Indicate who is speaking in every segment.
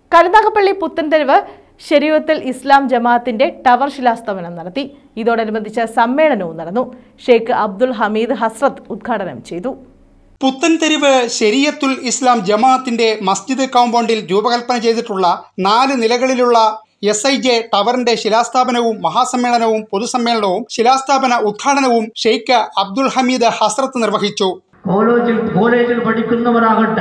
Speaker 1: കരുനാഗപ്പള്ളി പുത്തൻതെരുവ് ശരീഅത്തുൽ ഇസ്ലാം ജമാഅത്തിന്റെ ടവർ ശിലാസ്ഥാപനം നടത്തി. ഇതോടനുബന്ധിച്ച് സമ്മേളനവും നടന്നു. ഷെയ്ഖ് അബ്ദുൽ ഹമീദ് ഹസ്രത്ത് ഉദ്ഘാടനം ചെയ്തു.
Speaker 2: പുത്തൻതെരുവ് ശരീഅത്തുൽ ഇസ്ലാം ജമാഅത്തിന്റെ മസ്ജിദ് കോമ്പൗണ്ടിൽ രൂപകൽപ്പന ചെയ്തിട്ടുള്ള 4 നിലകളിലുള്ള SIJ ടവറിന്റെ ശിലാസ്ഥാപനവും മഹാസമ്മേളനവും പൊതുസമ്മേളനവും ശിലാസ്ഥാപന ഉദ്ഘാടനവും ഷെയ്ഖ് അബ്ദുൽ ഹമീദ് ഹസ്രത്ത് നിർവഹിച്ചു.
Speaker 3: കോളേജിൽ പഠിക്കുന്നവരാകട്ടെ,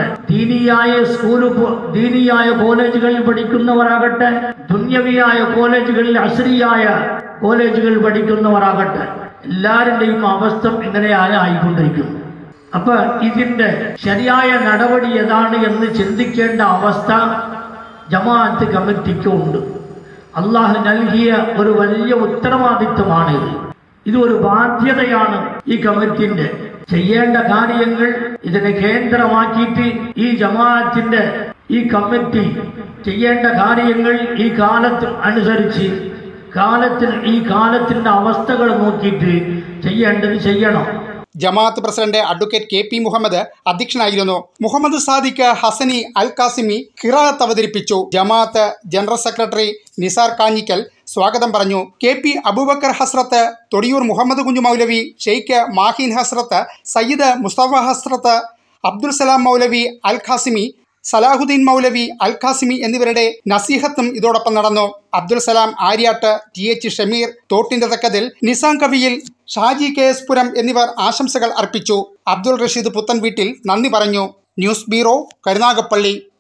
Speaker 3: ദീനിയായ കോളേജുകളിൽ പഠിക്കുന്നവരാകട്ടെ, ദുന്യവിയായ കോളേജുകളിൽ അസ്രിയായ കോളേജുകളിൽ പഠിക്കുന്നവരാകട്ടെ, എല്ലാവരുടെയും അവസ്ഥ ഇങ്ങനെയാണ് ആയിക്കൊണ്ടിരിക്കുന്നു. അപ്പൊ ഇതിന്റെ ശരിയായ നടപടി ഏതാണ് എന്ന് ചിന്തിക്കേണ്ട അവസ്ഥ ജമാഅത്ത് കമ്മിറ്റിക്കുണ്ട്. അള്ളാഹു നൽകിയ ഒരു വലിയ ഉത്തരവാദിത്വമാണിത്. ഇത് ഒരു ബാധ്യതയാണ് ഈ കമ്മിറ്റിന്റെ. ചെയ്യേണ്ട കാര്യങ്ങൾ ഇതിനെ കേന്ദ്രമാക്കിയിട്ട് ഈ ജമാഅത്തിന്റെ ഈ കമ്മിറ്റി ചെയ്യേണ്ട കാര്യങ്ങൾ ഈ കാലത്ത് അനുസരിച്ച് ഈ കാലത്തിന്റെ അവസ്ഥകൾ നോക്കിയിട്ട് ചെയ്യേണ്ടത് ചെയ്യണം.
Speaker 2: ജമാഅത്ത് പ്രസിഡന്റ് അഡ്വക്കേറ്റ് KP മുഹമ്മദ് അധ്യക്ഷനായിരുന്നു. മുഹമ്മദ് സാദിഖ് ഹസനി അൽ കാസിമി ഖിറാഅത്ത് അവതരിപ്പിച്ചു. ജമാഅത്ത് ജനറൽ സെക്രട്ടറി നിസാർ കാഞ്ഞിക്കൽ സ്വാഗതം പറഞ്ഞു. KP അബൂബക്കർ ഹസ്രത്ത്, തൊടിയൂർ മുഹമ്മദ് കുഞ്ഞു മൗലവി, ഷെയ്ഖ് മാഹിൻ ഹസ്രത്ത്, സയ്യിദ് മുസ്തഫ ഹസ്രത്ത്, അബ്ദുൽ സലാം മൗലവി അൽ ഖാസിമി, സലാഹുദ്ദീൻ മൗലവി അൽ ഖാസിമി എന്നിവരുടെ നസീഹത്തും ഇതോടൊപ്പം നടന്നു. അബ്ദുൽ സലാം ആര്യാട്ട്, TH ഷമീർ, തോട്ടിന്റെ തക്കതിൽ, നിസാം കവിയിൽ, ഷാജി KS പുരം എന്നിവർ ആശംസകൾ അർപ്പിച്ചു. അബ്ദുൾ റഷീദ് പുത്തൻ വീട്ടിൽ നന്ദി പറഞ്ഞു. News bureau, Karunagappally.